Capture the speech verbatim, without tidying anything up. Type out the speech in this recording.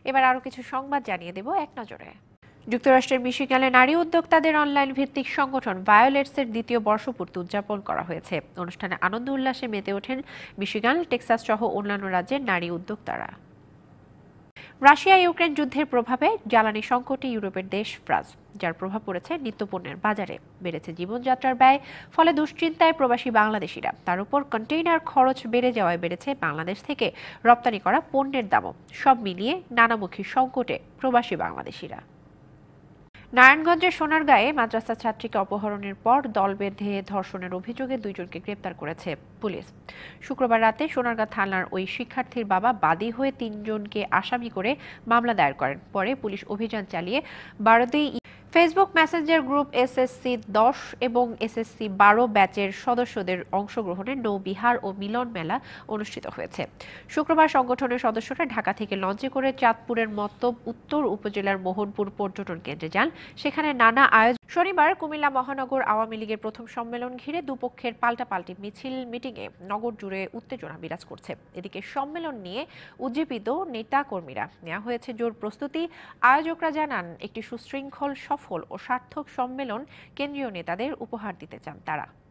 এবার আরো কিছু সংবাদ জানিয়ে দেব এক নজরে। যুক্তরাষ্ট্রের মিশিগানে নারী উদ্যোক্তাদের অনলাইন ভিত্তিক সংগঠন ভায়োলেটসের দ্বিতীয় বর্ষপূর্তি উদযাপন করা হয়েছে। অনুষ্ঠানে আনন্দ উল্লাসে মেতে ওঠেন মিশিগান, টেক্সাস সহ অন্যান্য রাজ্যের নারী উদ্যোক্তারা। রাশিয়া ইউক্রেন যুদ্ধের প্রভাবে জ্বালানি সংকটে ইউরোপের দেশ ফ্রান্স, যার প্রভাব পড়েছে নিত্যপণ্যের বাজারে। বেড়েছে জীবনযাত্রার ব্যয়, ফলে দুশ্চিন্তায় প্রবাসী বাংলাদেশিরা। তার উপর কন্টেইনার খরচ বেড়ে যাওয়ায় বেড়েছে বাংলাদেশ থেকে রপ্তানি করা পণ্যের দামও। সব মিলিয়ে নানামুখী সংকটে প্রবাসী বাংলাদেশিরা। নারায়ণগঞ্জের সোনারগাঁয়ে মাদ্রাসা ছাত্রীকে অপহরণের পর দল বেঁধে ধর্ষণের অভিযোগে দুইজনকে গ্রেপ্তার করেছে পুলিশ। শুক্রবার রাতে সোনারগাঁ থানার ওই শিক্ষার্থীর বাবা বাদী হয়ে তিনজনকে আসামি করে মামলা দায়ের করেন। পরে পুলিশ অভিযান চালিয়ে বারোতেই ফেসবুক মেসেঞ্জার গ্রুপ এসএসসি দশ এবং এসএসসি বারো ব্যাচের সদস্যদের অংশগ্রহণে নৌবিহার ও মিলন মেলা অনুষ্ঠিত হয়েছে। শুক্রবার সংগঠনের সদস্যরা ঢাকা থেকে লঞ্চে করে চাঁদপুরের মতলব উত্তর উপজেলার মোহনপুর পর্যটন কেন্দ্রে যান। সেখানে নানা আয়োজন। শনিবার কুমিল্লা মহানগর আওয়ামী লীগের প্রথম সম্মেলন ঘিরে দুপক্ষের পাল্টাপাল্টি মিছিল মিটিংয়ে নগর জুড়ে উত্তেজনা বিরাজ করছে। এদিকে সম্মেলন নিয়ে উজ্জীবিত নেতা কর্মীরা। নেওয়া হয়েছে জোর প্রস্তুতি। আয়োজকরা জানান, একটি সুশৃঙ্খল, সফল ও সার্থক সম্মেলন কেন্দ্রীয় নেতাদের উপহার দিতে চান তারা।